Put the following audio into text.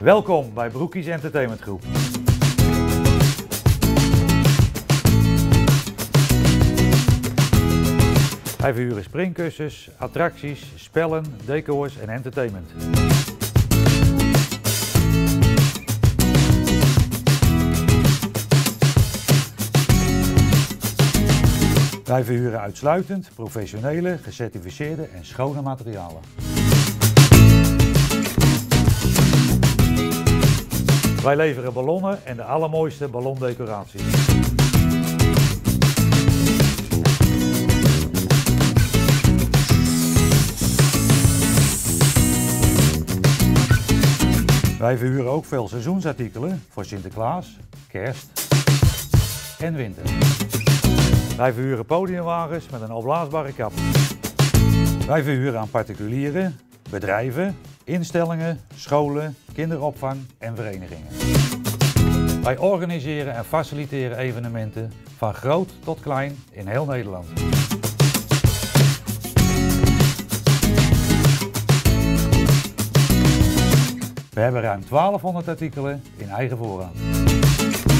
Welkom bij Broekies Entertainment Groep. Wij verhuren springkussens, attracties, spellen, decors en entertainment. Wij verhuren uitsluitend professionele, gecertificeerde en schone materialen. Wij leveren ballonnen en de allermooiste ballondecoraties. Wij verhuren ook veel seizoensartikelen voor Sinterklaas, Kerst en winter. Wij verhuren podiumwagens met een opblaasbare kap. Wij verhuren aan particulieren, bedrijven, instellingen, scholen, kinderopvang en verenigingen. Wij organiseren en faciliteren evenementen van groot tot klein in heel Nederland. We hebben ruim 1200 artikelen in eigen voorraad.